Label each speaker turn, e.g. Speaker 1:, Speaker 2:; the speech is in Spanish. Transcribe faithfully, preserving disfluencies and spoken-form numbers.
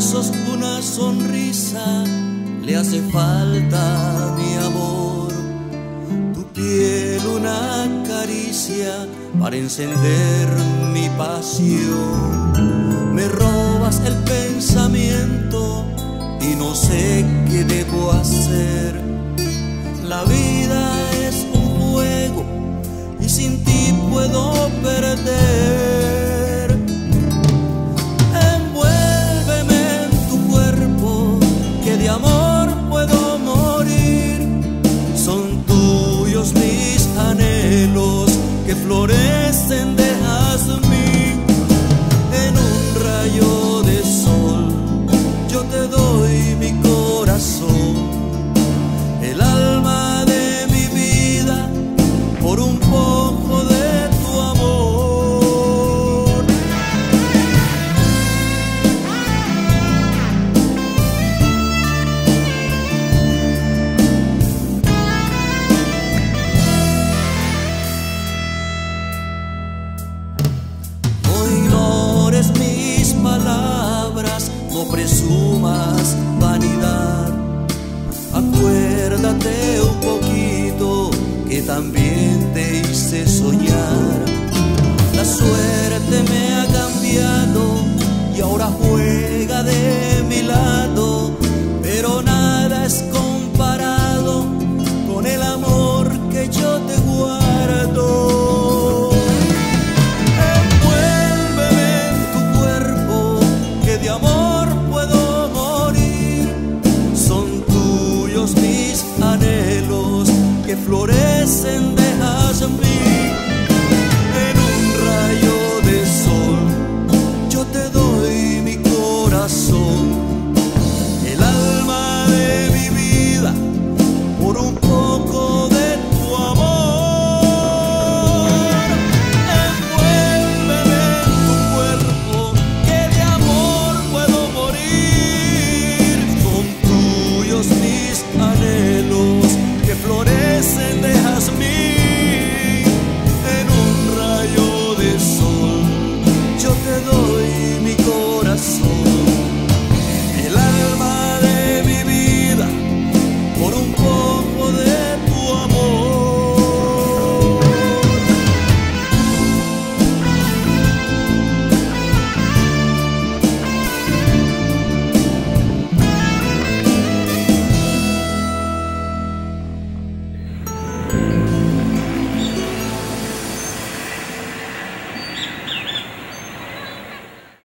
Speaker 1: abrazos, una sonrisa, le hace falta mi amor. Tu piel, una caricia para encender mi pasión. Me robas el pensamiento y no sé qué debo hacer. La vida es un juego y sin ti puedo perder. Envuélveme en tu cuerpo, que de amor puedo morir. Son tuyos mis anhelos que florecen de jazmín. En un rayo de sol yo te doy mi corazón, el alma de mi vida, por un poco de tu amor. No ignores mis palabras, no presumas vanidad. Acuérdate un poquito que también te hice soñar. La suerte me ha cambiado y ahora juega de mi lado, pero nada es comparado con el amor que yo te guardo. Envuélveme en tu cuerpo, que de amor puedo morir. Son tuyos mis anhelos que florecen de jazmín. En un rayo de sol yo te doy mi corazón, el alma de